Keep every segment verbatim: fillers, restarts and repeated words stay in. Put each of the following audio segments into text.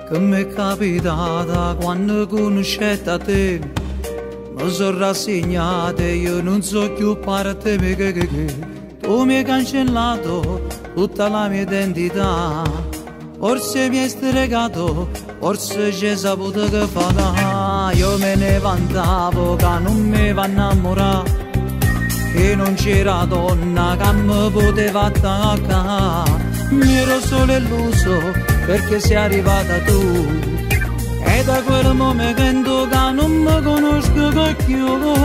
che mi è capitata quando conoscete te. Mi sono rassegnata e io non so più parte perché che, che. Tu mi hai cancellato tutta la mia identità. Forse mi hai stregato, forse c'è saputo che fa. Io me ne vantavo che non mi va innamorare, che non c'era donna che mi poteva attaccare. Mi ero solo illuso perché sei arrivata tu, e da quel momento che non mi conosco più.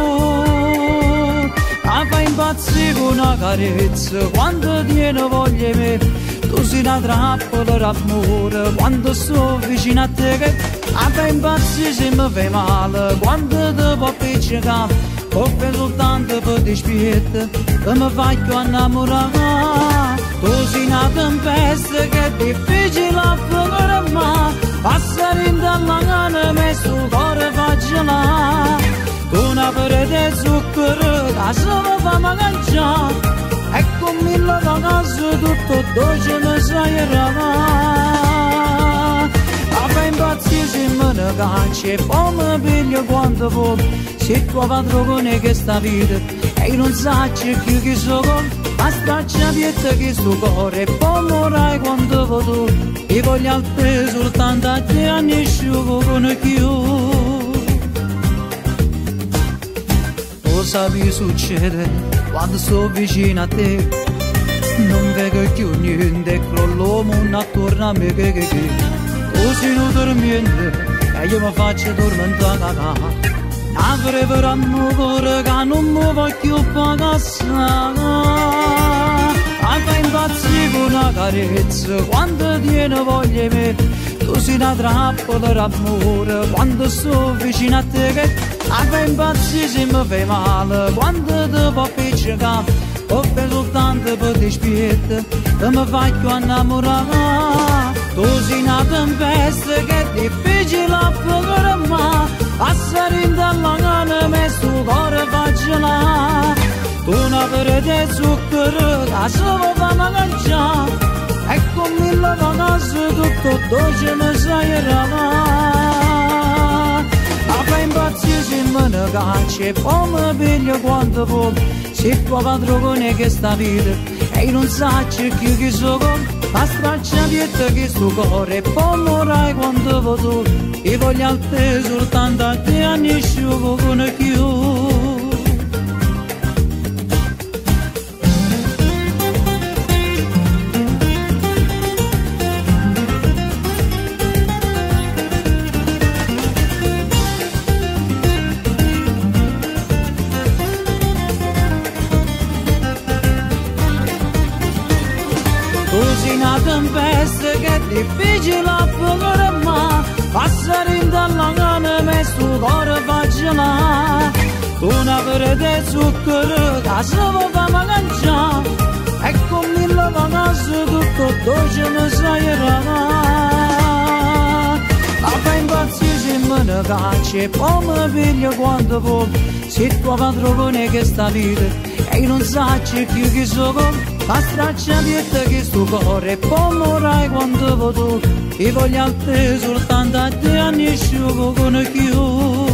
Ma fai impazzire con una carezza quando tiene voglia di me. Tu sei una trappola d'amore quando sto vicino a te, che a fai impazzire se mi fai male quando ti può piccicare. Ho per soltanto per dispietto che mi faccio innamorare. Tu sei una tempesta che è difficile a fare, ma passare in dalla gana me sul cuore faccio là. Tu una parete di zucchero che se mi fa mangiare, e con mille caso tutto dolce mi sai eravare. A fai impazzire se me ne cacci e poi mi piglio quando vuoi. Se tuo padrone che sta vita e non sa più chi sono, ma straccia pietta che sto cuore e poi morai quando vuoi tu. E voglio al te soltanto a te anni asciugo con chiù. Lo sapi succede quando sto vicino a te, non vedo più niente, crollo il mondo attorno a me che che che. Tu sei un dormiente e io mi faccio addormentare. Avrei per amore che non mi voglio pagare. A fai impazzire con una carezza quando tiene voglia di me. Tu sei una trappola d'amore quando sto vicino a te, che a fai impazzire se mi fai male quando ti può piccicare. Ho per soltanto per dispietto che mi faccio innamorare. Tu sei una tempesta che è difficile a fare, ma passare in dalla gana me sul cuore faccio là. Tu una parete di zucchero che se mi fa mangiare, e con mille caso tutto dolce mi sai eravare. A fai impazzire se me ne cacci e poi mi piglio quando vuoi. Se tuo padrone che sta vita e non sa più chi sono, ma straccia pietta che sto cuore e poi morai quando vuoi tu. E voglio al te soltanto a te anni asciugo con chiù. Tu sei una tempesta che è difficile a fare, ma passare in dalla gana me sul cuore faccio là. Tu una parete di zucchero che se mi fa mangiare, e con mille caso tutto dolce mi sai eravare. A fai impazzire se me ne cacci e poi mi piglio quando vuoi. Se tuo padrone che sta vita e non sa più chi sono, ma straccia pietta che sto cuore e poi morai quando vuoi tu. E voglio al te soltanto a te anni asciugo con chiù.